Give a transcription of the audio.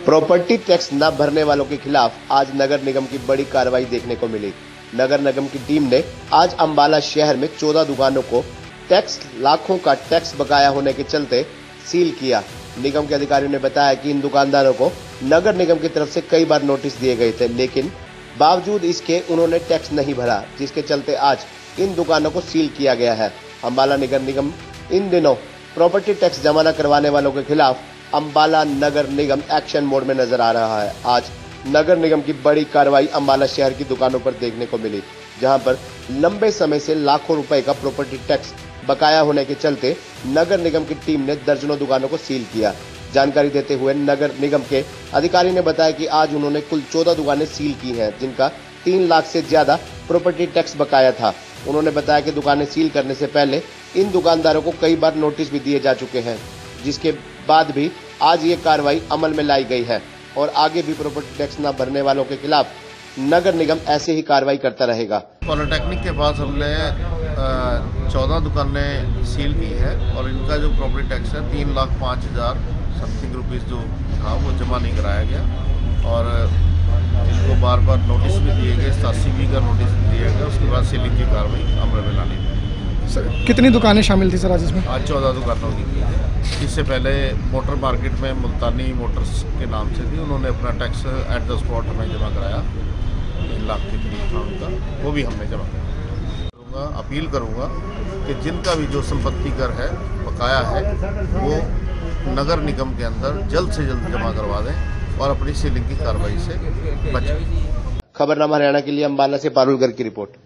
Property tax न भरने वालों के खिलाफ आज नगर निगम की बड़ी कार्रवाई देखने को मिली। नगर निगम की टीम ने आज अंबाला शहर में 14 दुकानों को लाखों का टैक्स बकाया होने के चलते सील किया। निगम के अधिकारियों ने बताया कि इन दुकानदारों को नगर निगम की तरफ से कई बार नोटिस दिए गए थे, लेकिन बावजूद इसके उन्होंने टैक्स नहीं भरा, जिसके चलते आज इन दुकानों को सील किया गया है। अंबाला नगर निगम इन दिनों प्रॉपर्टी टैक्स जमा न करवाने वालों के खिलाफ अंबाला नगर निगम एक्शन मोड में नजर आ रहा है। आज नगर निगम की बड़ी कार्रवाई अंबाला शहर की दुकानों पर देखने को मिली, जहां पर लंबे समय से लाखों रुपए का प्रॉपर्टी टैक्स बकाया होने के चलते नगर निगम की टीम ने दर्जनों दुकानों को सील किया। जानकारी देते हुए नगर निगम के अधिकारी ने बताया कि आज उन्होंने कुल 14 दुकानें सील की हैं, जिनका 3 लाख से ज्यादा प्रॉपर्टी टैक्स बकाया था। उन्होंने बताया कि दुकानें सील करने से पहले इन दुकानदारों को कई बार नोटिस भी दिए जा चुके हैं, जिसके बाद भी आज ये कार्रवाई अमल में लाई गई है और आगे भी प्रॉपर्टी टैक्स न भरने वालों के खिलाफ नगर निगम ऐसे ही कार्रवाई करता रहेगा। पॉलिटेक्निक के पास हमने 14 दुकानें सील की है और इनका जो प्रॉपर्टी टैक्स है 3,05,000 समथिंग रुपीज़ जो था वो जमा नहीं कराया गया और इनको बार बार नोटिस भी दिए गए, 87B का नोटिस दिया गया। उसके बाद सीलिंग की कार्रवाई अमल में लानी है। सर कितनी दुकानें शामिल थी सर आज इसमें? आज 14 दुकानों की है। इससे पहले मोटर मार्केट में मुल्तानी मोटर्स के नाम से थी, उन्होंने अपना टैक्स एट द स्पॉट हमें जमा कराया, 3 लाख के करीब था उनका, वो भी हमने जमा कराया। अपील करूँगा कि जिनका भी जो संपत्ति कर है बकाया है वो नगर निगम के अंदर जल्द से जल्द जमा करवा दें और अपनी सीलिंग की कार्रवाई से बचें। खबरनामा हरियाणा के लिए अंबाला से पारुल गर्ग की रिपोर्ट।